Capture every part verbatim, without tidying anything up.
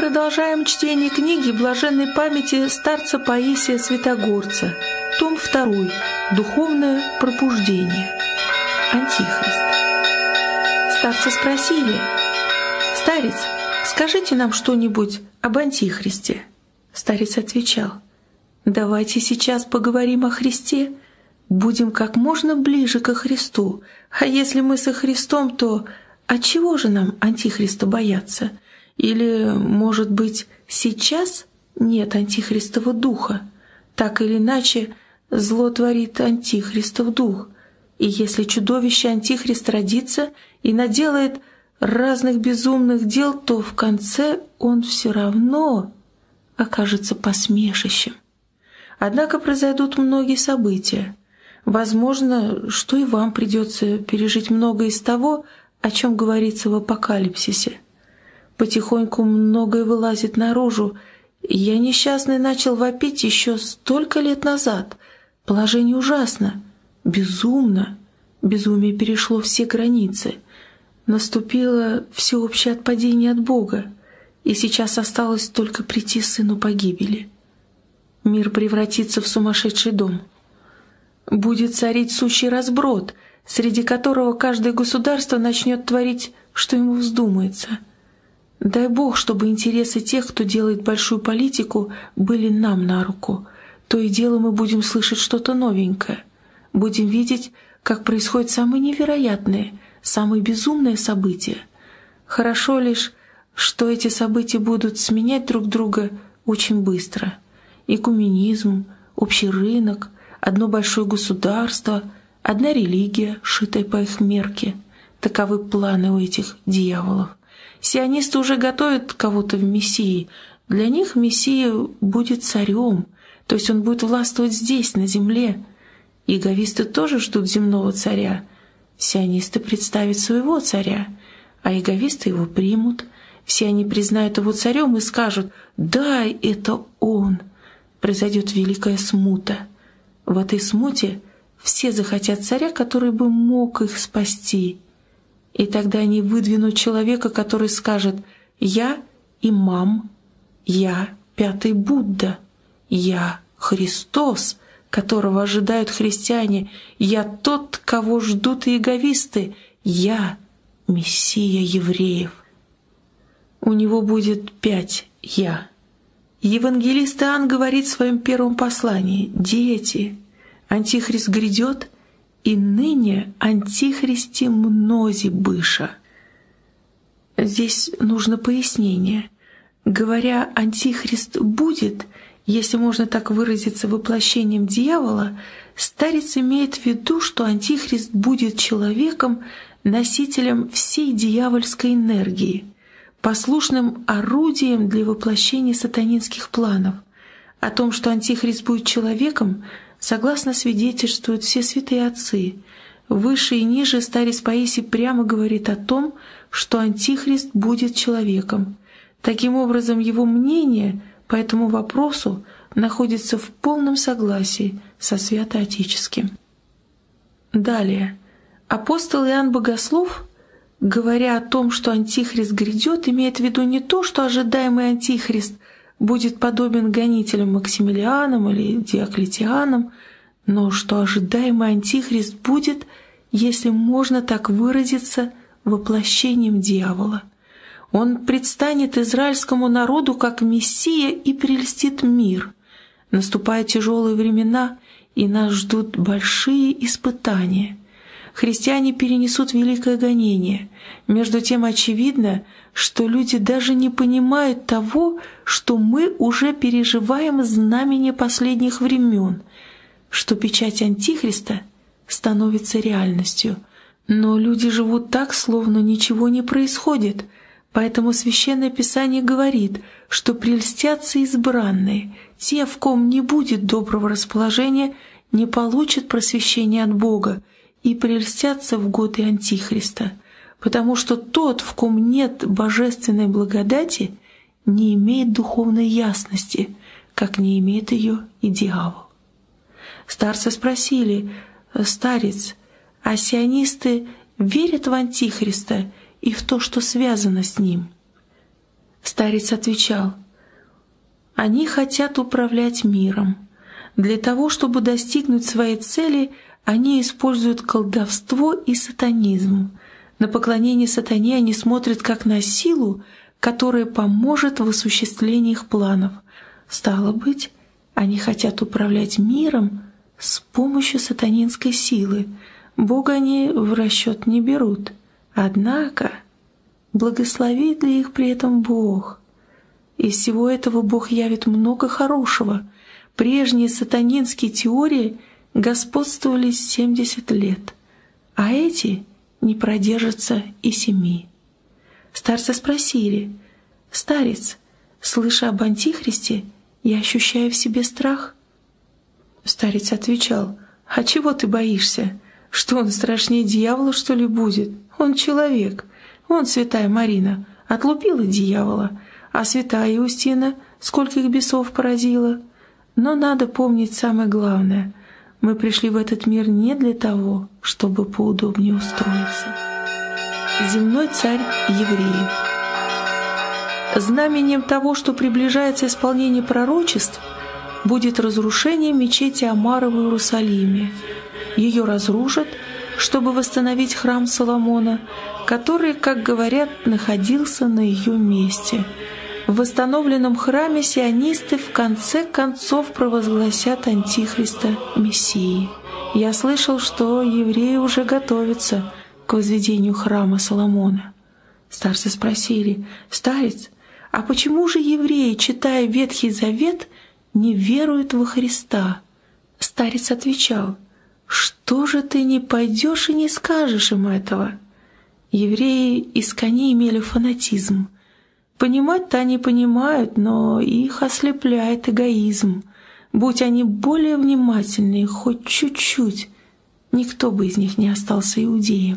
продолжаем чтение книги блаженной памяти старца Паисия Святогорца, том второй, «Духовное пробуждение. Антихрист». Старца спросили: «Старец, скажите нам что-нибудь об Антихристе». Старец отвечал: «Давайте сейчас поговорим о Христе, будем как можно ближе ко Христу, а если мы со Христом, то отчего же нам Антихриста бояться? Или, может быть, сейчас нет антихристова духа? Так или иначе, зло творит антихристов дух. И если чудовище Антихрист родится и наделает разных безумных дел, то в конце он все равно окажется посмешищем. Однако произойдут многие события. Возможно, что и вам придется пережить многое из того, о чем говорится в Апокалипсисе. Потихоньку многое вылазит наружу. Я несчастный начал вопить еще столько лет назад. Положение ужасно, безумно. Безумие перешло все границы. Наступило всеобщее отпадение от Бога, и сейчас осталось только прийти сыну погибели. Мир превратится в сумасшедший дом. Будет царить сущий разброд, среди которого каждое государство начнет творить, что ему вздумается. Дай Бог, чтобы интересы тех, кто делает большую политику, были нам на руку. То и дело мы будем слышать что-то новенькое. Будем видеть, как происходят самые невероятные, самые безумные события. Хорошо лишь, что эти события будут сменять друг друга очень быстро. Экуменизм, общий рынок, одно большое государство, одна религия, шитая по их мерке. Таковы планы у этих дьяволов. Сионисты уже готовят кого-то в Мессии. Для них Мессия будет царем, то есть он будет властвовать здесь, на земле. Иеговисты тоже ждут земного царя. Сионисты представят своего царя, а иеговисты его примут. Все они признают его царем и скажут: «Да, это он». Произойдет великая смута. В этой смуте все захотят царя, который бы мог их спасти. И тогда они выдвинут человека, который скажет: «Я имам, я пятый Будда, я Христос, которого ожидают христиане, я тот, кого ждут иеговисты, я Мессия евреев». У него будет пять «я». Евангелист Иоанн говорит в своем первом послании: «Дети, Антихрист грядет, и ныне антихристи мнози быша». Здесь нужно пояснение. Говоря «антихрист будет», если можно так выразиться, воплощением дьявола, старец имеет в виду, что антихрист будет человеком, носителем всей дьявольской энергии, послушным орудием для воплощения сатанинских планов. О том, что антихрист будет человеком, согласно свидетельствуют все святые отцы. Выше и ниже старец Паисий прямо говорит о том, что Антихрист будет человеком. Таким образом, его мнение по этому вопросу находится в полном согласии со святоотеческим. Далее. Апостол Иоанн Богослов, говоря о том, что Антихрист грядет, имеет в виду не то, что ожидаемый Антихрист будет подобен гонителям Максимилианам или Диоклетианам, но что ожидаемый Антихрист будет, если можно так выразиться, воплощением дьявола. Он предстанет израильскому народу как Мессия и прельстит мир. Наступают тяжелые времена, и нас ждут большие испытания. Христиане перенесут великое гонение. Между тем очевидно, что люди даже не понимают того, что мы уже переживаем знамение последних времен, что печать Антихриста становится реальностью. Но люди живут так, словно ничего не происходит, поэтому Священное Писание говорит, что прельстятся избранные, те, в ком не будет доброго расположения, не получат просвещения от Бога и прельстятся в годы Антихриста, потому что тот, в ком нет божественной благодати, не имеет духовной ясности, как не имеет ее и дьявол. Старцы спросили: «Старец, а сионисты верят в Антихриста и в то, что связано с ним?» Старец отвечал: «Они хотят управлять миром. Для того, чтобы достигнуть своей цели, они используют колдовство и сатанизм. На поклонение сатане они смотрят как на силу, которая поможет в осуществлении их планов. Стало быть, они хотят управлять миром с помощью сатанинской силы. Бога они в расчет не берут. Однако благословит ли их при этом Бог? Из всего этого Бог явит много хорошего. Прежние сатанинские теории господствовали семьдесят лет, а эти не продержатся и семи». Старцы спросили: «Старец, слыша об Антихристе, я ощущаю в себе страх». Старец отвечал: «А чего ты боишься? Что он страшнее дьявола, что ли, будет? Он человек. Вон святая Марина отлупила дьявола, а святая Иустина скольких бесов поразила. Но надо помнить самое главное. Мы пришли в этот мир не для того, чтобы поудобнее устроиться». Земной царь евреев. Знаменем того, что приближается исполнение пророчеств, будет разрушение мечети Омара в Иерусалиме. Ее разрушат, чтобы восстановить храм Соломона, который, как говорят, находился на ее месте. В восстановленном храме сионисты в конце концов провозгласят Антихриста Мессией. Я слышал, что евреи уже готовятся к возведению храма Соломона. Старцы спросили: «Старец, а почему же евреи, читая Ветхий Завет, не веруют во Христа?» Старец отвечал: «Что же ты не пойдешь и не скажешь им этого?» Евреи искони имели фанатизм. Понимать-то они понимают, но их ослепляет эгоизм. Будь они более внимательны, хоть чуть-чуть, никто бы из них не остался иудеем.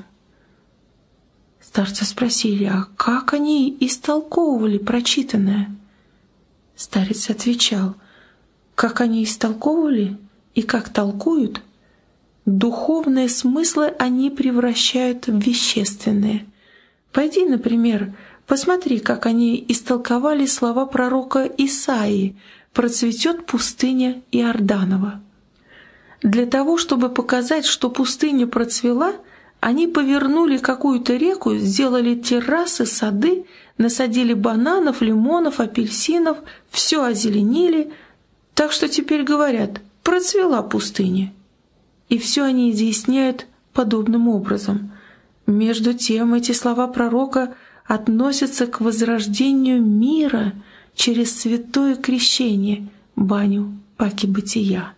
Старцы спросили: «А как они истолковывали прочитанное?» Старец отвечал: «Как они истолковывали и как толкуют, духовные смыслы они превращают в вещественные. Пойди, например, посмотри, как они истолковали слова пророка Исаии: «Процветет пустыня Иорданова». Для того, чтобы показать, что пустыня процвела, они повернули какую-то реку, сделали террасы, сады, насадили бананов, лимонов, апельсинов, все озеленили, так что теперь говорят: «Процвела пустыня». И все они изъясняют подобным образом. Между тем эти слова пророка относятся к возрождению мира через святое крещение, баню паки бытия.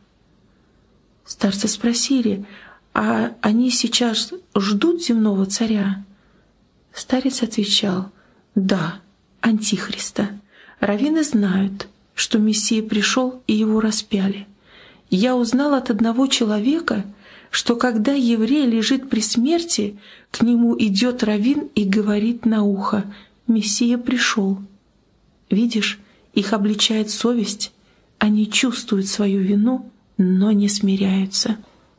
Старцы спросили: «А они сейчас ждут земного царя?» Старец отвечал: «Да, Антихриста. Раввины знают, что Мессия пришел и его распяли. Я узнал от одного человека, что когда еврей лежит при смерти, к нему идет раввин и говорит на ухо: Мессия пришел. Видишь, их обличает совесть, они чувствуют свою вину, но не смиряются».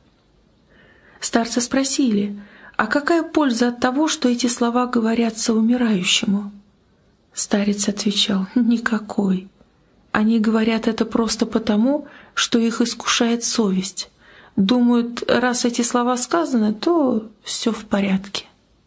Старцы спросили: «А какая польза от того, что эти слова говорятся умирающему?» Старец отвечал: «Никакой. Они говорят это просто потому, что их искушает совесть. Думают, раз эти слова сказаны, то все в порядке».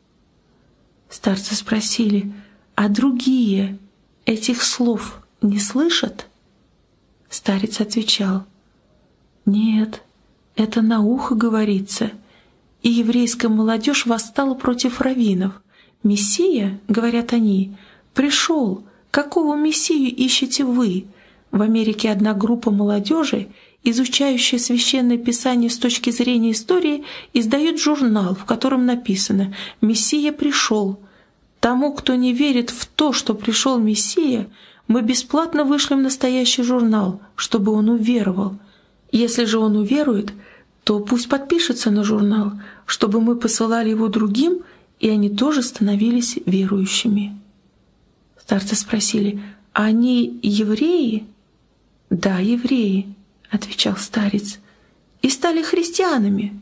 Старцы спросили: «А другие этих слов не слышат?» Старец отвечал: «Нет, это на ухо говорится». И еврейская молодежь восстала против раввинов. «Мессия, — говорят они, — пришел. Какого Мессию ищете вы?» В Америке одна группа молодежи, изучающая Священное Писание с точки зрения истории, издает журнал, в котором написано: «Мессия пришел. Тому, кто не верит в то, что пришел Мессия, мы бесплатно вышлем настоящий журнал, чтобы он уверовал. Если же он уверует, то пусть подпишется на журнал, чтобы мы посылали его другим, и они тоже становились верующими». Старцы спросили: «А они евреи?» «Да, евреи», — отвечал старец. «И стали христианами?»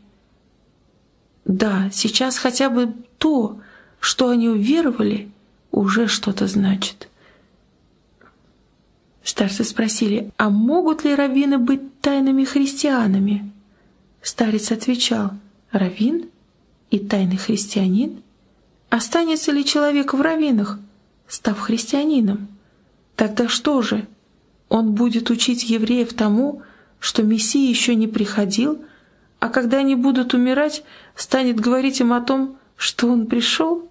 «Да, сейчас хотя бы то, что они уверовали, уже что-то значит. Старцы спросили: «А могут ли раввины быть тайными христианами?» Старец отвечал: «Раввин и тайный христианин? Останется ли человек в раввинах, став христианином? Тогда что же? Он будет учить евреев тому, что Мессия еще не приходил, а когда они будут умирать, станет говорить им о том, что он пришел?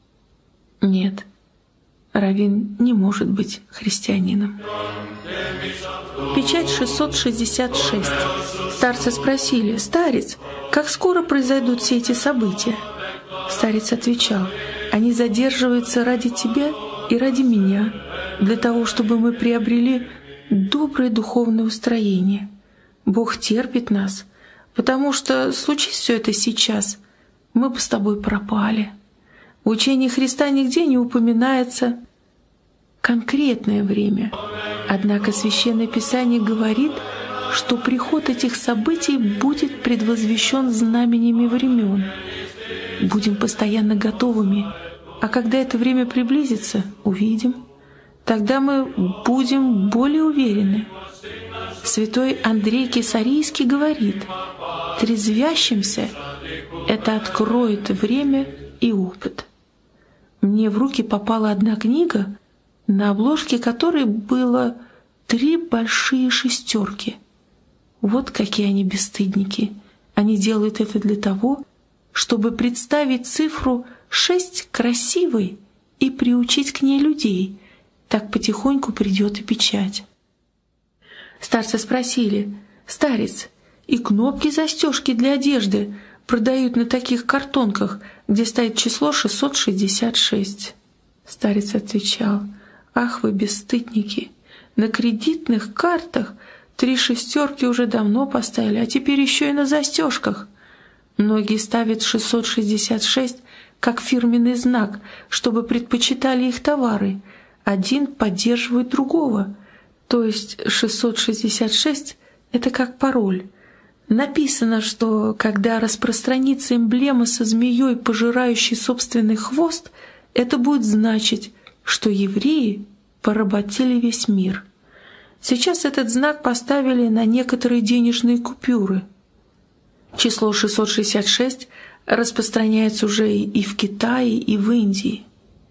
Нет, раввин не может быть христианином». Печать шестьсот шестьдесят шесть. Старцы спросили: «Старец, как скоро произойдут все эти события?» Старец отвечал: «Они задерживаются ради тебя и ради меня, для того, чтобы мы приобрели доброе духовное устроение. Бог терпит нас, потому что, случись все это сейчас, мы бы с тобой пропали. В учении Христа нигде не упоминается конкретное время. Однако Священное Писание говорит, что приход этих событий будет предвозвещен знамениями времен. Будем постоянно готовыми, а когда это время приблизится, увидим. Тогда мы будем более уверены». Святой Андрей Кесарийский говорит: «Трезвящимся это откроет время и опыт». Мне в руки попала одна книга, на обложке которой было три большие шестерки. Вот какие они бесстыдники. Они делают это для того, чтобы представить цифру шесть красивой и приучить к ней людей. Так потихоньку придет и печать. Старцы спросили: «Старец, и кнопки-застежки для одежды продают на таких картонках, где стоит число шестьсот шестьдесят шесть?» Старец отвечал: «Ах вы, бесстыдники! На кредитных картах три шестерки уже давно поставили, а теперь еще и на застежках. Многие ставят шестьсот шестьдесят шесть как фирменный знак, чтобы предпочитали их товары. Один поддерживает другого. То есть шестьсот шестьдесят шесть — это как пароль. Написано, что когда распространится эмблема со змеей, пожирающей собственный хвост, это будет значить, что евреи поработили весь мир. Сейчас этот знак поставили на некоторые денежные купюры. Число шестьсот шестьдесят шесть распространяется уже и в Китае, и в Индии».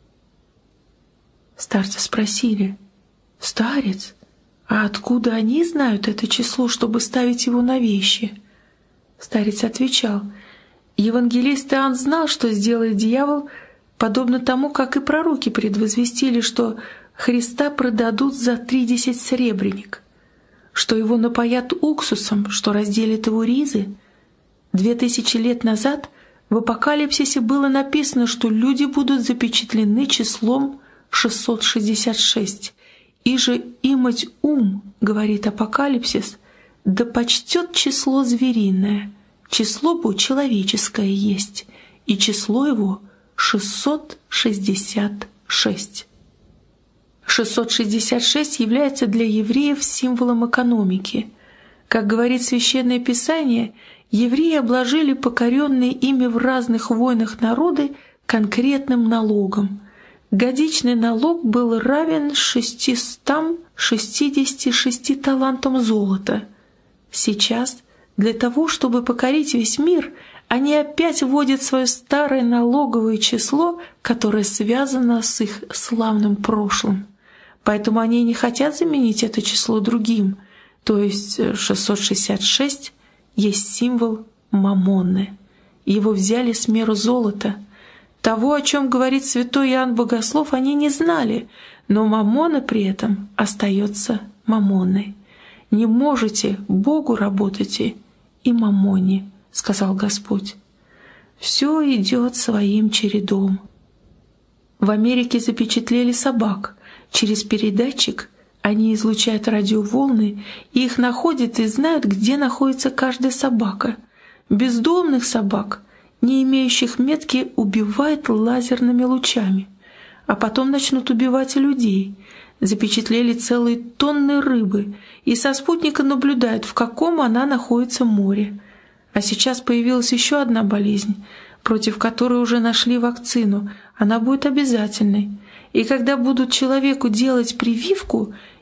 Старцы спросили: «Старец, а откуда они знают это число, чтобы ставить его на вещи?» Старец отвечал: «Евангелист Иоанн знал, что сделает дьявол, подобно тому, как и пророки предвозвестили, что Христа продадут за тридесять сребреник, что его напоят уксусом, что разделят его ризы. Две тысячи лет назад в Апокалипсисе было написано, что люди будут запечатлены числом шестьсот шестьдесят шесть. И же имать ум, говорит Апокалипсис, да почтет число звериное, число бы человеческое есть, и число его шестьсот шестьдесят шесть». шестьсот шестьдесят шесть является для евреев символом экономики. Как говорит Священное Писание, евреи обложили покоренные ими в разных войнах народы конкретным налогом. Годичный налог был равен шестистам шестидесяти шести талантам золота. Сейчас, для того, чтобы покорить весь мир, они опять вводят свое старое налоговое число, которое связано с их славным прошлым. Поэтому они не хотят заменить это число другим, то есть шестьсот шестьдесят шесть есть символ Мамонны. Его взяли с меры золота. Того, о чем говорит святой Иоанн Богослов, они не знали, но Мамонна при этом остается Мамонной. «Не можете, Богу работайте и Мамонне», — сказал Господь. Все идет своим чередом. В Америке запечатлели собак. Через передатчик они излучают радиоволны, и их находят и знают, где находится каждая собака. Бездомных собак, не имеющих метки, убивают лазерными лучами, а потом начнут убивать и людей. Запечатлели целые тонны рыбы, и со спутника наблюдают, в каком она находится море. А сейчас появилась еще одна болезнь, против которой уже нашли вакцину. Она будет обязательной. И когда будут человеку делать прививку,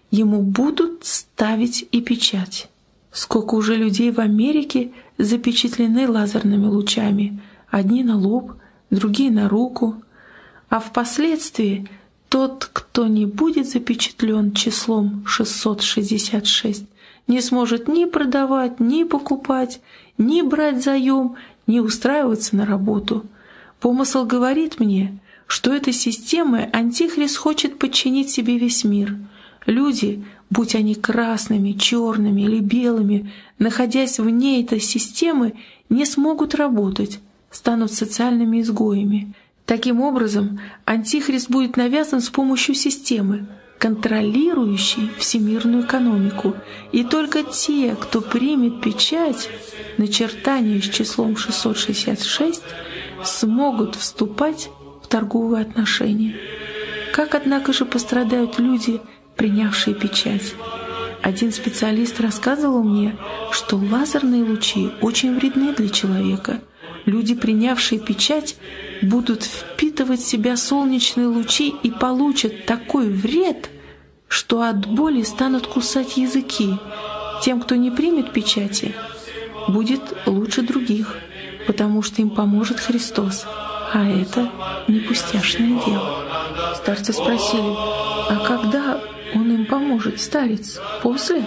ему будут ставить и печать. Сколько уже людей в Америке запечатлены лазерными лучами, одни на лоб, другие на руку, а впоследствии тот, кто не будет запечатлен числом шестьсот шестьдесят шесть, не сможет ни продавать, ни покупать, ни брать заем, ни устраиваться на работу. Помысл говорит мне, что этой системой Антихрист хочет подчинить себе весь мир. Люди, будь они красными, черными или белыми, находясь вне этой системы, не смогут работать, станут социальными изгоями. Таким образом, Антихрист будет навязан с помощью системы, контролирующей всемирную экономику, и только те, кто примет печать, начертание с числом шестьсот шестьдесят шесть, смогут вступать в торговые отношения. Как, однако же, пострадают люди, принявшие печать? Один специалист рассказывал мне, что лазерные лучи очень вредны для человека. Люди, принявшие печать, будут впитывать в себя солнечные лучи и получат такой вред, что от боли станут кусать языки. Тем, кто не примет печати, будет лучше других, потому что им поможет Христос. А это не пустяшное дело. Старцы спросили: а когда он им поможет, старец? После?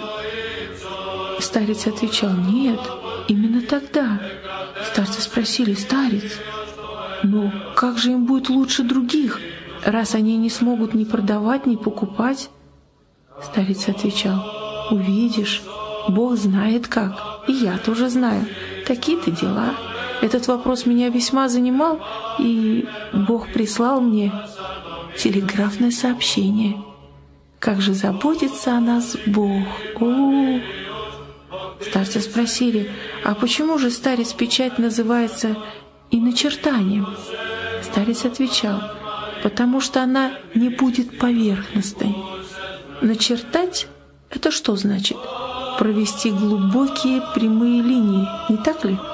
Старец отвечал: нет, именно тогда. Старцы спросили: старец, но как же им будет лучше других, раз они не смогут ни продавать, ни покупать? Старец отвечал: увидишь, Бог знает как, и я тоже знаю. Такие-то дела. Этот вопрос меня весьма занимал, и Бог прислал мне телеграфное сообщение. Как же заботится о нас Бог! О! Старцы спросили: а почему же, старец, печать называется и начертанием? Старец отвечал: потому что она не будет поверхностной. Начертать — это что значит? Провести глубокие прямые линии, не так ли?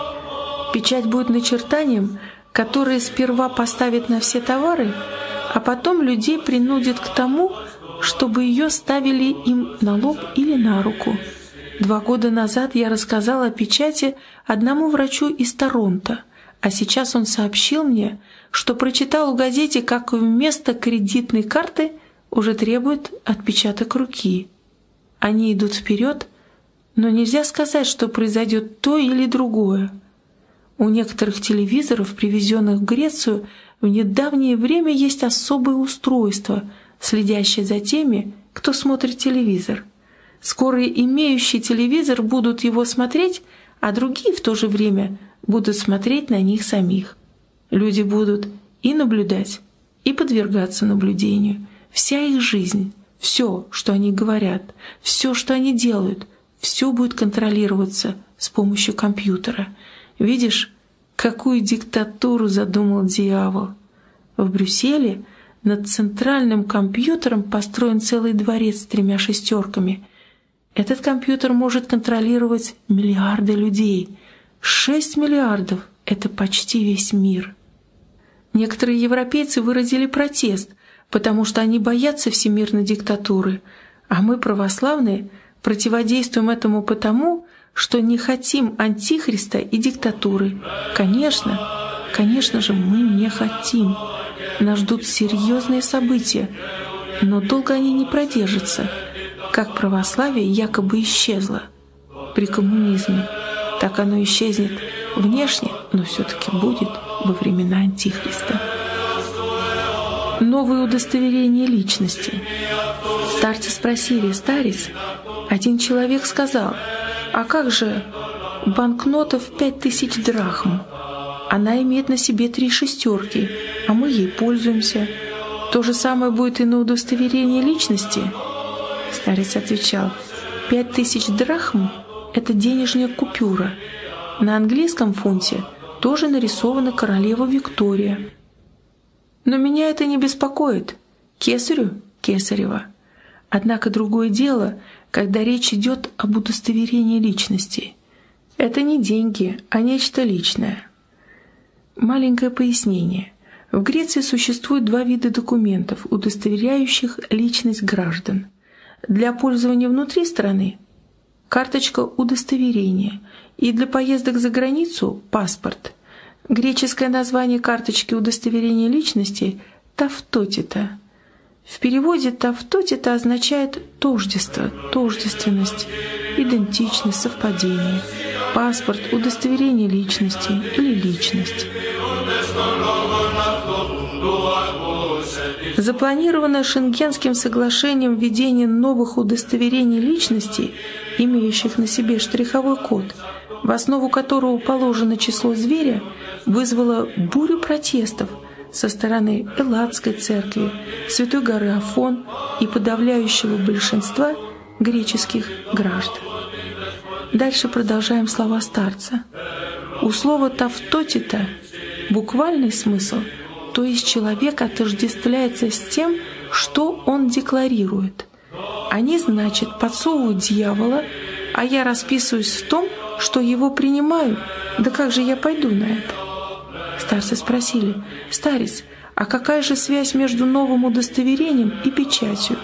Печать будет начертанием, которое сперва поставит на все товары, а потом людей принудит к тому, чтобы ее ставили им на лоб или на руку. Два года назад я рассказала о печати одному врачу из Торонто, а сейчас он сообщил мне, что прочитал в газете, как вместо кредитной карты уже требуют отпечаток руки. Они идут вперед, но нельзя сказать, что произойдет то или другое. У некоторых телевизоров, привезенных в Грецию, в недавнее время есть особое устройство, следящее за теми, кто смотрит телевизор. Скоро имеющие телевизор будут его смотреть, а другие в то же время будут смотреть на них самих. Люди будут и наблюдать, и подвергаться наблюдению. Вся их жизнь, все, что они говорят, все, что они делают, все будет контролироваться с помощью компьютера. Видишь, какую диктатуру задумал дьявол? В Брюсселе над центральным компьютером построен целый дворец с тремя шестерками. Этот компьютер может контролировать миллиарды людей. Шесть миллиардов — это почти весь мир. Некоторые европейцы выразили протест, потому что они боятся всемирной диктатуры, а мы, православные, противодействуем этому потому, что не хотим антихриста и диктатуры. Конечно, конечно же, мы не хотим. Нас ждут серьезные события, но долго они не продержатся. Как православие якобы исчезло при коммунизме, так оно исчезнет внешне, но все-таки будет во времена антихриста. Новые удостоверения личности. Старцы спросили: старец, один человек сказал: а как же банкнота в пять тысяч драхм? Она имеет на себе три шестерки, а мы ей пользуемся. То же самое будет и на удостоверении личности? Старец отвечал: пять тысяч драхм — это денежная купюра. На английском фунте тоже нарисована королева Виктория. Но меня это не беспокоит. Кесарю — кесарева. Однако другое дело, когда речь идет об удостоверении личности. Это не деньги, а нечто личное. Маленькое пояснение. В Греции существует два вида документов, удостоверяющих личность граждан. Для пользования внутри страны – карточка удостоверения, и для поездок за границу – паспорт. Греческое название карточки удостоверения личности – тафтотита. В переводе тафтотита означает тождество, тождественность, идентичность, совпадение, паспорт, удостоверение личности или личность. Запланировано Шенгенским соглашением введение новых удостоверений личности, имеющих на себе штриховой код, в основу которого положено число зверя, вызвало бурю протестов со стороны Элладской церкви, Святой горы Афон и подавляющего большинства греческих граждан. Дальше продолжаем слова старца. У слова «тафтотита» буквальный смысл, то есть человек отождествляется с тем, что он декларирует. Они, значит, подсовывают дьявола, а я расписываюсь в том, что его принимаю. Да как же я пойду на это? Старцы спросили: «Старец, а какая же связь между новым удостоверением и печатью?»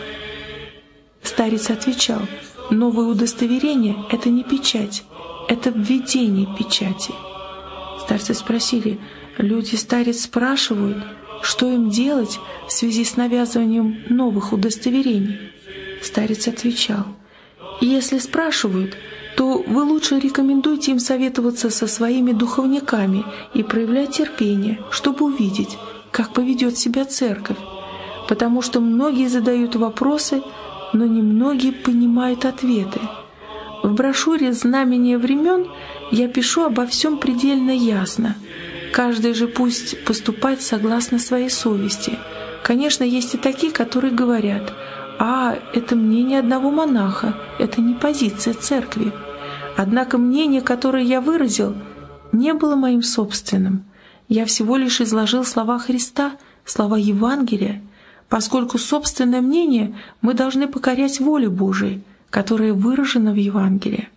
Старец отвечал: «Новое удостоверение — это не печать, это введение печати». Старцы спросили: «Люди, старец, спрашивают, что им делать в связи с навязыванием новых удостоверений?» Старец отвечал: «Если спрашивают, то вы лучше рекомендуйте им советоваться со своими духовниками и проявлять терпение, чтобы увидеть, как поведет себя церковь, потому что многие задают вопросы, но немногие понимают ответы. В брошюре «Знамение времен» я пишу обо всем предельно ясно. Каждый же пусть поступает согласно своей совести. Конечно, есть и такие, которые говорят: «А, это мнение одного монаха, это не позиция церкви». Однако мнение, которое я выразил, не было моим собственным. Я всего лишь изложил слова Христа, слова Евангелия, поскольку собственное мнение мы должны покорять воле Божией, которая выражена в Евангелии.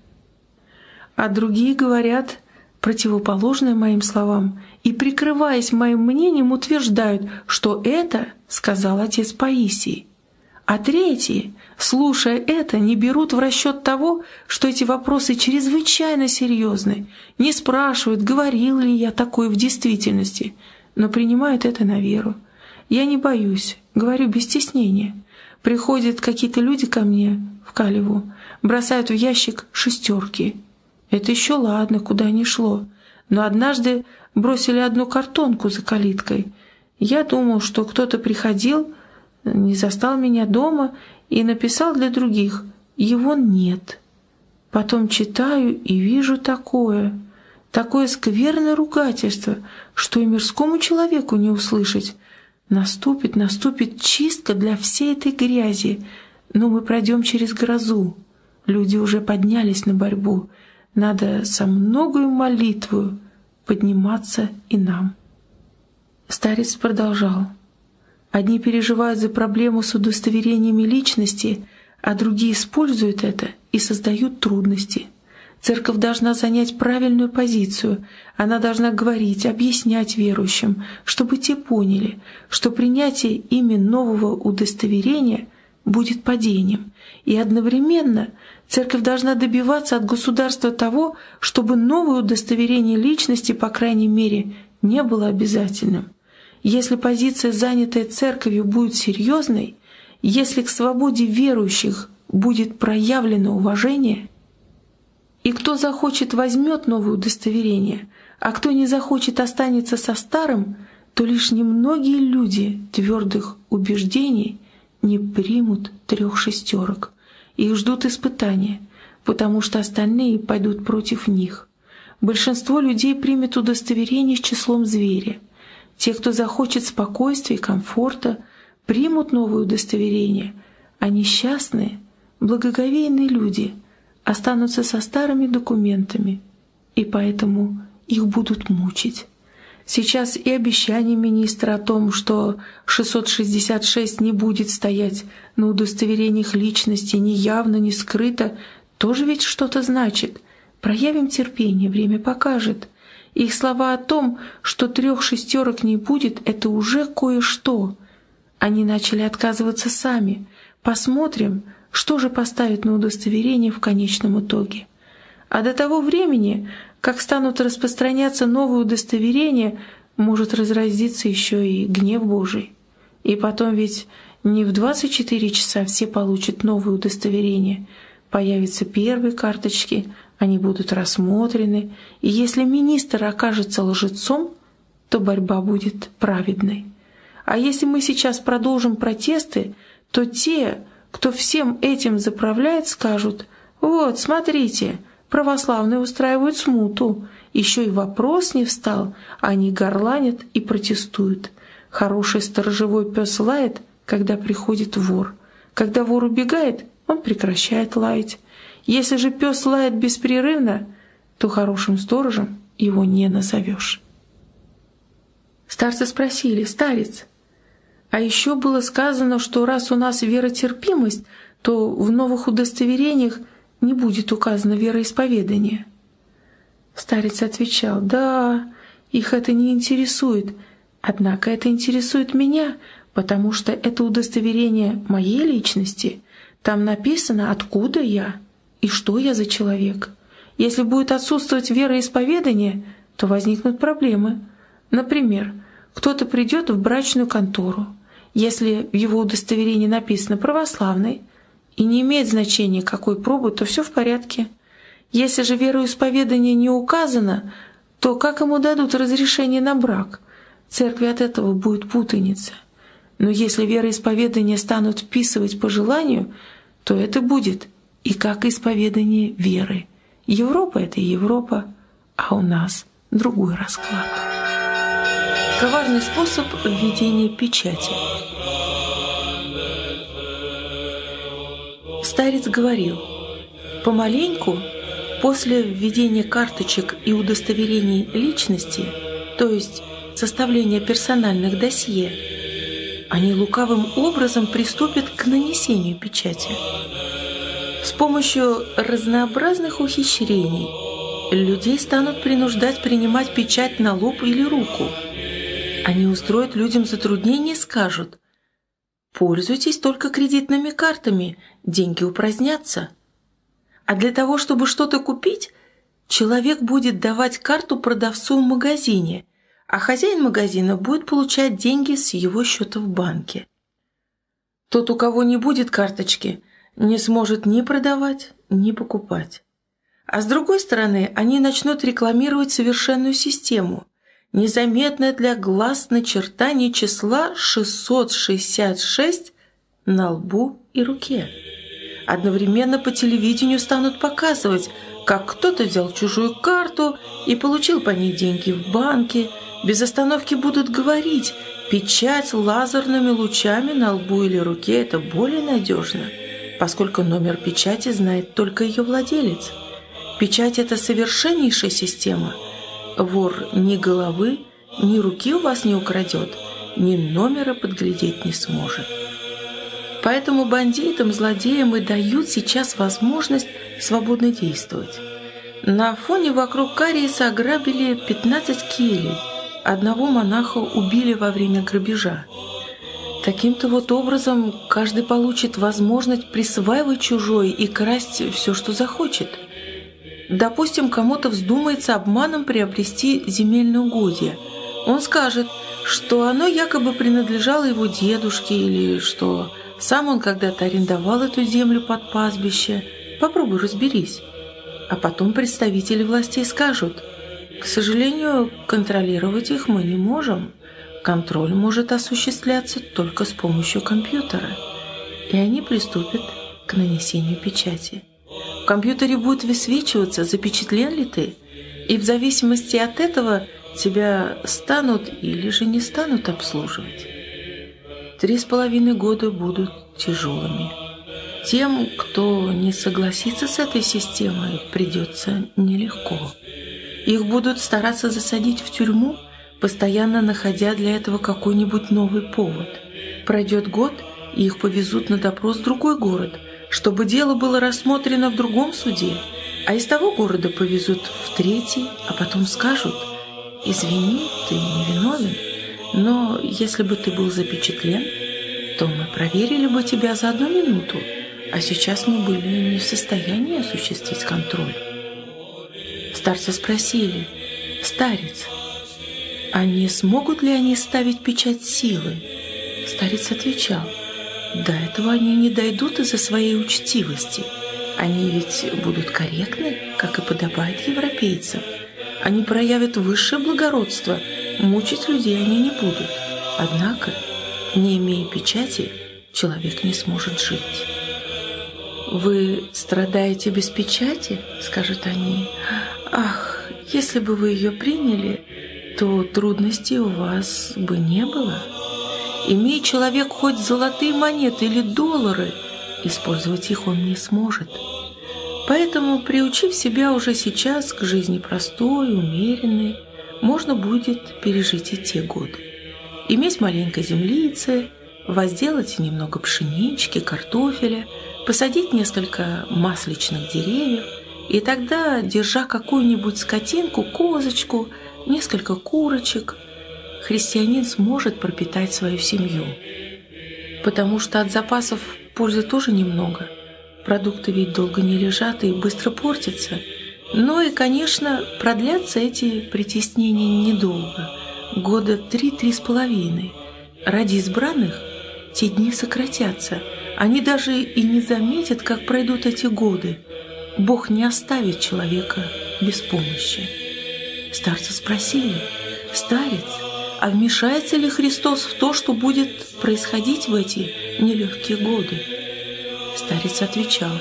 А другие говорят противоположное моим словам и, прикрываясь моим мнением, утверждают, что это сказал отец Паисий. А третьи, слушая это, не берут в расчет того, что эти вопросы чрезвычайно серьезны, не спрашивают, говорил ли я такое в действительности, но принимают это на веру. Я не боюсь, говорю без стеснения. Приходят какие-то люди ко мне в Калеву, бросают в ящик шестерки. Это еще ладно, куда ни шло. Но однажды бросили одну картонку за калиткой. Я думал, что кто-то приходил, не застал меня дома и написал для других: «Его нет». Потом читаю и вижу такое, такое скверное ругательство, что и мирскому человеку не услышать. Наступит, наступит чистка для всей этой грязи, но мы пройдем через грозу. Люди уже поднялись на борьбу. Надо со многою молитвою подниматься и нам. Старец продолжал. Одни переживают за проблему с удостоверениями личности, а другие используют это и создают трудности. Церковь должна занять правильную позицию. Она должна говорить, объяснять верующим, чтобы те поняли, что принятие ими нового удостоверения будет падением. И одновременно церковь должна добиваться от государства того, чтобы новое удостоверение личности, по крайней мере, не было обязательным. Если позиция, занятая церковью, будет серьезной, если к свободе верующих будет проявлено уважение, и кто захочет, возьмет новое удостоверение, а кто не захочет, останется со старым, то лишь немногие люди твердых убеждений не примут трех шестерок. Их ждут испытания, потому что остальные пойдут против них. Большинство людей примет удостоверение с числом зверя. Те, кто захочет спокойствия и комфорта, примут новое удостоверение, а несчастные, благоговейные люди останутся со старыми документами, и поэтому их будут мучить. Сейчас и обещание министра о том, что шестьсот шестьдесят шесть не будет стоять на удостоверениях личности ни явно, ни скрыто, тоже ведь что-то значит. Проявим терпение, время покажет. Их слова о том, что трех шестерок не будет, это уже кое-что. Они начали отказываться сами. Посмотрим, что же поставить на удостоверение в конечном итоге. А до того времени, как станут распространяться новые удостоверения, может разразиться еще и гнев Божий. И потом ведь не в двадцать четыре часа все получат новые удостоверения. Появятся первые карточки, они будут рассмотрены, и если министр окажется лжецом, то борьба будет праведной. А если мы сейчас продолжим протесты, то те, кто всем этим заправляет, скажут: «Вот, смотрите, православные устраивают смуту, еще и вопрос не встал, они горланят и протестуют. Хороший сторожевой пес лает, когда приходит вор. Когда вор убегает, он прекращает лаять. Если же пес лает беспрерывно, то хорошим сторожем его не назовешь». Старцы спросили: «Старец, а еще было сказано, что раз у нас веротерпимость, то в новых удостоверениях не будет указано вероисповедание». Старец отвечал: «Да, их это не интересует, однако это интересует меня, потому что это удостоверение моей личности. Там написано, откуда я и что я за человек. Если будет отсутствовать вероисповедание, то возникнут проблемы. Например, кто-то придет в брачную контору. Если в его удостоверении написано «православный» и не имеет значения, какой пробы, то все в порядке. Если же вероисповедание не указано, то как ему дадут разрешение на брак? Церкви от этого будет путаница. Но если вероисповедание станут вписывать по желанию, то это будет и как исповедание веры. Европа — это Европа, а у нас другой расклад. Коварный способ введения печати. Старец говорил: помаленьку, после введения карточек и удостоверений личности, то есть составления персональных досье, они лукавым образом приступят к нанесению печати. С помощью разнообразных ухищрений людей станут принуждать принимать печать на лоб или руку. Они устроят людям затруднения и скажут: «Пользуйтесь только кредитными картами, деньги упразднятся». А для того, чтобы что-то купить, человек будет давать карту продавцу в магазине, а хозяин магазина будет получать деньги с его счета в банке. Тот, у кого не будет карточки, не сможет ни продавать, ни покупать. А с другой стороны, они начнут рекламировать совершенную систему, незаметное для глаз начертание числа шестьсот шестьдесят шесть на лбу и руке. Одновременно по телевидению станут показывать, как кто-то взял чужую карту и получил по ней деньги в банке. Без остановки будут говорить: печать лазерными лучами на лбу или руке – это более надежно, поскольку номер печати знает только ее владелец. Печать – это совершеннейшая система. Вор ни головы, ни руки у вас не украдет, ни номера подглядеть не сможет. Поэтому бандитам, злодеям и дают сейчас возможность свободно действовать. На фоне вокруг Кариеса ограбили пятнадцать келей, одного монаха убили во время грабежа. Таким-то вот образом каждый получит возможность присваивать чужое и красть все, что захочет. Допустим, кому-то вздумается обманом приобрести земельное угодье. Он скажет, что оно якобы принадлежало его дедушке или что сам он когда-то арендовал эту землю под пастбище. Попробуй разберись. А потом представители властей скажут: к сожалению, контролировать их мы не можем. Контроль может осуществляться только с помощью компьютера. И они приступят к нанесению печати. В компьютере будет высвечиваться, запечатлен ли ты, и в зависимости от этого тебя станут или же не станут обслуживать. Три с половиной года будут тяжелыми. Тем, кто не согласится с этой системой, придется нелегко. Их будут стараться засадить в тюрьму, постоянно находя для этого какой-нибудь новый повод. Пройдет год, и их повезут на допрос в другой город, чтобы дело было рассмотрено в другом суде, а из того города повезут в третий, а потом скажут: «Извини, ты не виновен, но если бы ты был запечатлен, то мы проверили бы тебя за одну минуту, а сейчас мы были не в состоянии осуществить контроль. Старцы спросили: «Старец, а не смогут ли они ставить печать силы?» Старец отвечал: «До этого они не дойдут из-за своей учтивости. Они ведь будут корректны, как и подобает европейцам. Они проявят высшее благородство, мучить людей они не будут. Однако, не имея печати, человек не сможет жить». «Вы страдаете без печати?» — скажут они. «Ах, если бы вы ее приняли, то трудностей у вас бы не было. Имея человек хоть золотые монеты или доллары, использовать их он не сможет. Поэтому, приучив себя уже сейчас к жизни простой, умеренной, можно будет пережить и те годы. Иметь маленько землицы, возделать немного пшенички, картофеля, посадить несколько масличных деревьев, и тогда, держа какую-нибудь скотинку, козочку, несколько курочек, христианин сможет пропитать свою семью. Потому что от запасов пользы тоже немного. Продукты ведь долго не лежат и быстро портятся. Но и, конечно, продлятся эти притеснения недолго. Года три-три с половиной. Ради избранных те дни сократятся. Они даже и не заметят, как пройдут эти годы. Бог не оставит человека без помощи. Старцы спросили: «Старец, а вмешается ли Христос в то, что будет происходить в эти нелегкие годы?» Старец отвечал: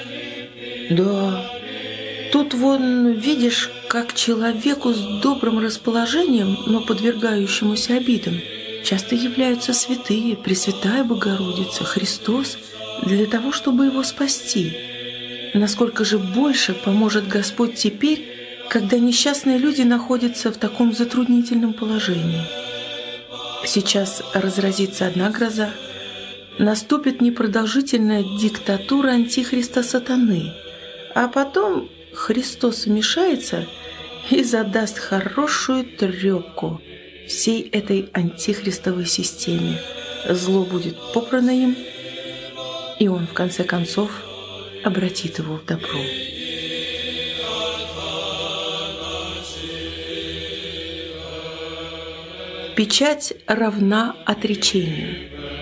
«Да, тут вон видишь, как человеку с добрым расположением, но подвергающемуся обидам, часто являются святые, Пресвятая Богородица, Христос, для того, чтобы его спасти. Насколько же больше поможет Господь теперь, когда несчастные люди находятся в таком затруднительном положении. Сейчас разразится одна гроза, наступит непродолжительная диктатура антихриста сатаны, а потом Христос вмешается и задаст хорошую трёпку всей этой антихристовой системе. Зло будет попрано им, и он в конце концов обратит его в добро». Печать равна отречению.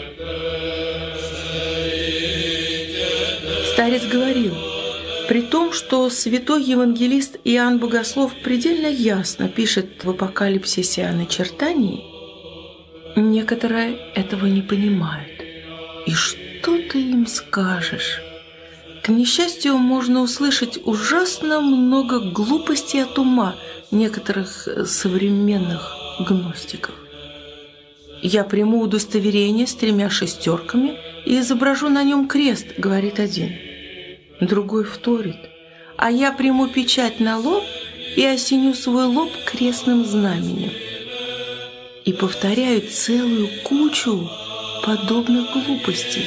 Старец говорил: при том, что святой евангелист Иоанн Богослов предельно ясно пишет в Апокалипсисе о начертании, некоторые этого не понимают. И что ты им скажешь? К несчастью, можно услышать ужасно много глупостей от ума некоторых современных гностиков. «Я приму удостоверение с тремя шестерками и изображу на нем крест», — говорит один. Другой вторит: «А я приму печать на лоб и осеню свой лоб крестным знаменем». И повторяют целую кучу подобных глупостей.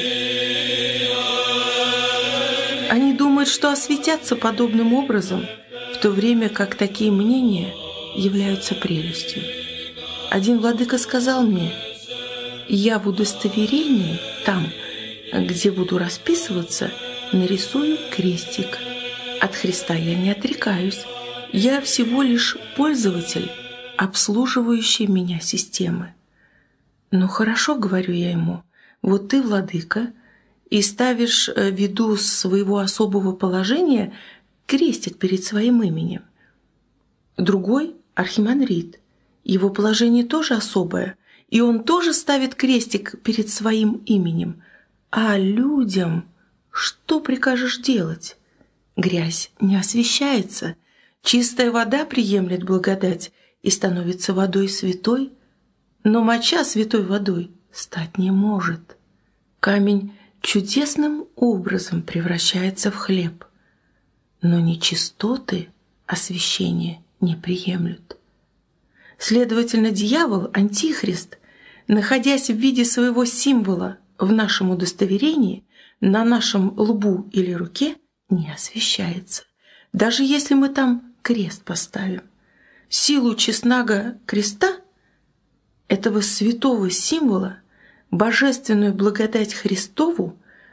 Они думают, что осветятся подобным образом, в то время как такие мнения являются прелестью. Один владыка сказал мне: «Я в удостоверении, там, где буду расписываться, нарисую крестик. От Христа я не отрекаюсь. Я всего лишь пользователь, обслуживающий меня системы». «Ну хорошо, — говорю я ему, — вот ты, владыка, и ставишь ввиду своего особого положения крестик перед своим именем. Другой — архимандрит. Его положение тоже особое, и он тоже ставит крестик перед своим именем. А людям что прикажешь делать? Грязь не освящается, чистая вода приемлет благодать и становится водой святой, но моча святой водой стать не может. Камень чудесным образом превращается в хлеб, но нечистоты освящения не приемлют. Следовательно, дьявол, антихрист, находясь в виде своего символа в нашем удостоверении, на нашем лбу или руке, не освящается, даже если мы там крест поставим. Силу честного креста, этого святого символа, божественную благодать Христову,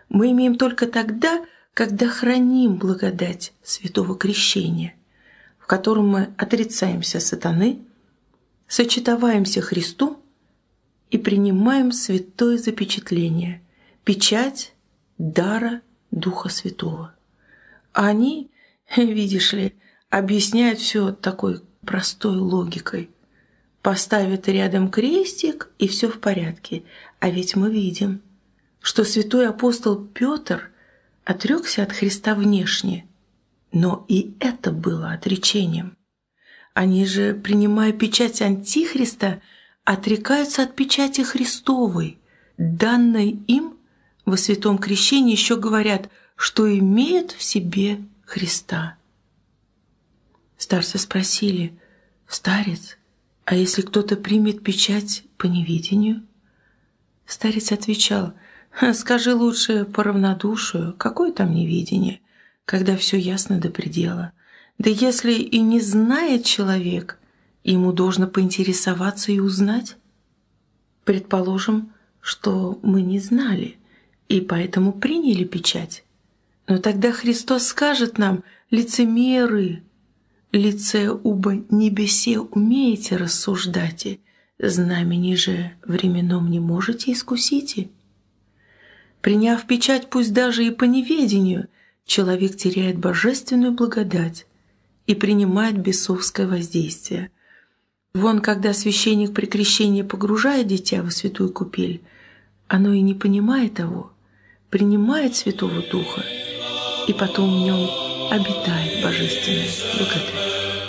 мы имеем только тогда, когда храним благодать святого крещения, в котором мы отрицаемся сатаны, сочетоваемся Христу и принимаем святое запечатление, печать дара Духа Святого. А они, видишь ли, объясняют все такой простой логикой. Поставят рядом крестик, и все в порядке. А ведь мы видим, что святой апостол Петр отрекся от Христа внешне, но и это было отречением. Они же, принимая печать Антихриста, отрекаются от печати Христовой, данной им во святом крещении, еще говорят, что имеют в себе Христа. Старцы спросили: «Старец, а если кто-то примет печать по невидению?» Старец отвечал: «Скажи лучше по равнодушию, какое там невидение, когда все ясно до предела. Да если и не знает человек, ему должно поинтересоваться и узнать. Предположим, что мы не знали и поэтому приняли печать. Но тогда Христос скажет нам: лицемеры, лице убо небесе умеете рассуждать, знамени же временном не можете искусить». Приняв печать, пусть даже и по неведению, человек теряет божественную благодать и принимает бесовское воздействие. Вон, когда священник при крещении погружает дитя во святую купель, оно и не понимая того, принимает Святого Духа, и потом в нем обитает божественная благодать.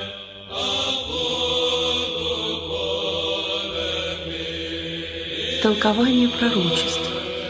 Толкование пророчества.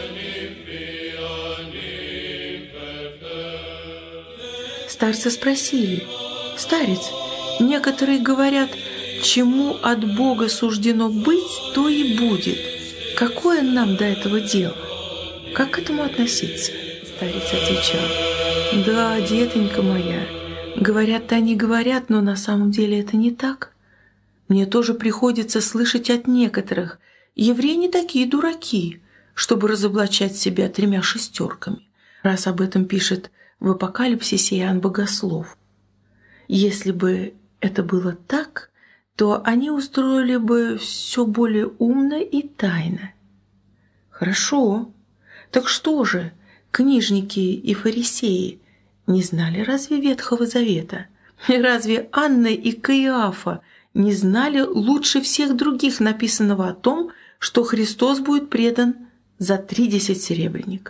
Старцы спросили: «Старец, некоторые говорят, чему от Бога суждено быть, то и будет. Какое нам до этого дело? Как к этому относиться?» Старец отвечал: «Да, детонька моя, говорят-то они говорят, но на самом деле это не так. Мне тоже приходится слышать от некоторых: евреи не такие дураки, чтобы разоблачать себя тремя шестерками, раз об этом пишет в Апокалипсисе Иоанн Богослов. Если бы это было так, то они устроили бы все более умно и тайно». Хорошо. Так что же, книжники и фарисеи не знали разве Ветхого Завета? И разве Анна и Каиафа не знали лучше всех других написанного о том, что Христос будет предан за тридцать серебряник?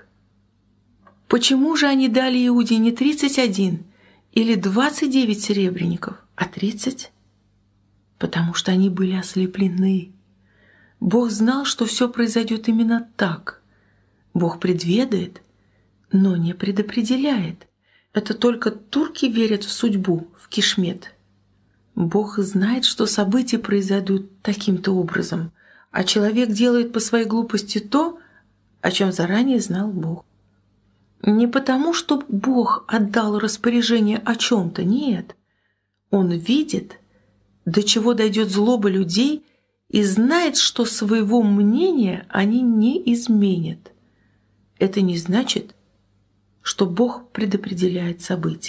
Почему же они дали Иуде не тридцать один или двадцать девять серебряников, а тридцать? Потому что они были ослеплены. Бог знал, что все произойдет именно так. Бог предведает, но не предопределяет. Это только турки верят в судьбу, в кишмет. Бог знает, что события произойдут таким-то образом, а человек делает по своей глупости то, о чем заранее знал Бог. Не потому, что Бог отдал распоряжение о чем-то, нет. Он видит, до чего дойдет злоба людей, и знает, что своего мнения они не изменят. Это не значит, что Бог предопределяет события.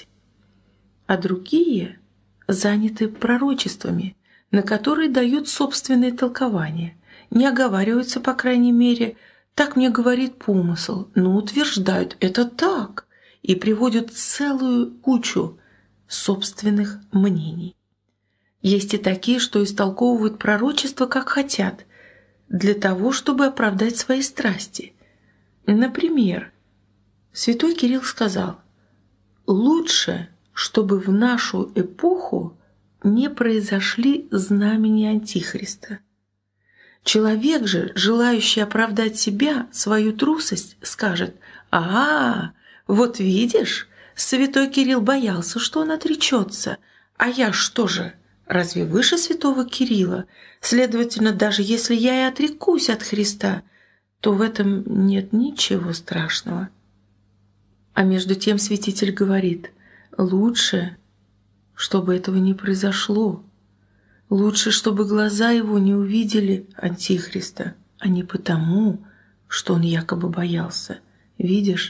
А другие заняты пророчествами, на которые дают собственные толкования, не оговариваются, по крайней мере, так мне говорит помысл, но утверждают это так и приводят целую кучу собственных мнений. Есть и такие, что истолковывают пророчество как хотят, для того, чтобы оправдать свои страсти. Например, святой Кирилл сказал: «Лучше, чтобы в нашу эпоху не произошли знамения Антихриста». Человек же, желающий оправдать себя, свою трусость, скажет: «А, вот видишь, святой Кирилл боялся, что он отречется, а я что же, разве выше святого Кирилла? Следовательно, даже если я и отрекусь от Христа, то в этом нет ничего страшного». А между тем святитель говорит: лучше, чтобы этого не произошло. Лучше, чтобы глаза его не увидели Антихриста, а не потому, что он якобы боялся. Видишь,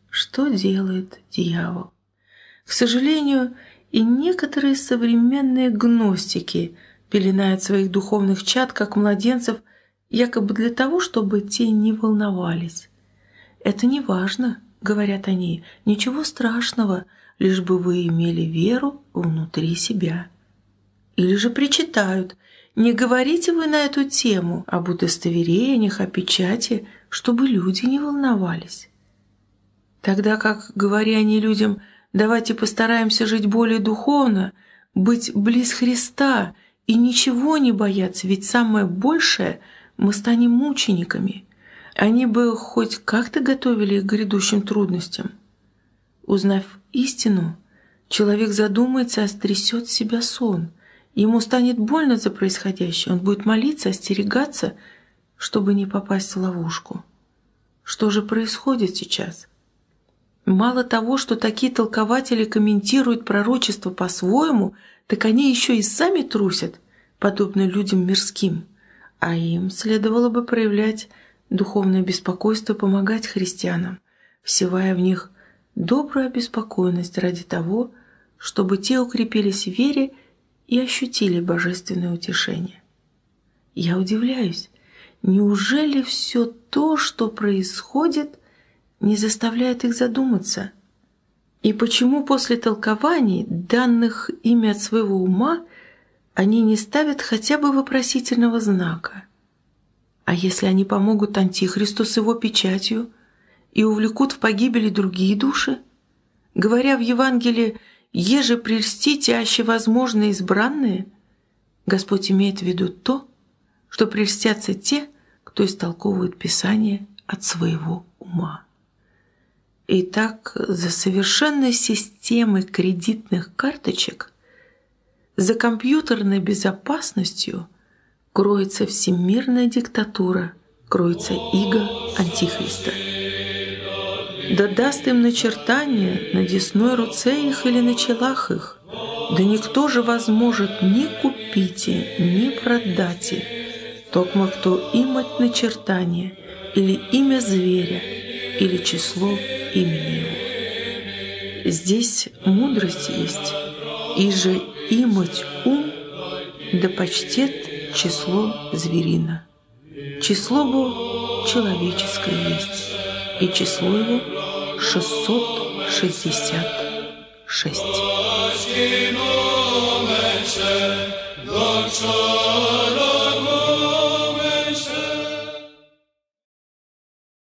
что делает дьявол. К сожалению, и некоторые современные гностики пеленают своих духовных чад, как младенцев, якобы для того, чтобы те не волновались. «Это не важно», — говорят они, — «ничего страшного, лишь бы вы имели веру внутри себя». Или же причитают: «Не говорите вы на эту тему об удостоверениях, о печати, чтобы люди не волновались». Тогда как, говоря они людям: «Давайте постараемся жить более духовно, быть близ Христа и ничего не бояться, ведь самое большее — мы станем мучениками», они бы хоть как-то готовили их к грядущим трудностям. Узнав истину, человек задумается, стрясет с себя сон. Ему станет больно за происходящее, он будет молиться, остерегаться, чтобы не попасть в ловушку. Что же происходит сейчас? Мало того, что такие толкователи комментируют пророчество по-своему, так они еще и сами трусят, подобно людям мирским, а им следовало бы проявлять духовное беспокойство, помогать христианам, всевая в них добрую обеспокоенность ради того, чтобы те укрепились в вере и ощутили божественное утешение. Я удивляюсь, неужели все то, что происходит, не заставляет их задуматься? И почему после толкований, данных ими от своего ума, они не ставят хотя бы вопросительного знака? А если они помогут Антихристу с его печатью и увлекут в погибели другие души? Говоря в Евангелии: «Еже прельстите, аще возможно избранные», Господь имеет в виду то, что прельстятся те, кто истолковывает Писание от своего ума. Итак, за совершенной системой кредитных карточек, за компьютерной безопасностью кроется всемирная диктатура, кроется иго Антихриста. Да даст им начертание на десной руце их или на челах их, да никто же возможет ни купите, ни продате, токмо кто имать начертание, или имя зверя, или число имени его. Здесь мудрость есть, и же имать ум, да почтет число зверина. Число бы человеческое есть, и число его шестьсот шестьдесят шесть.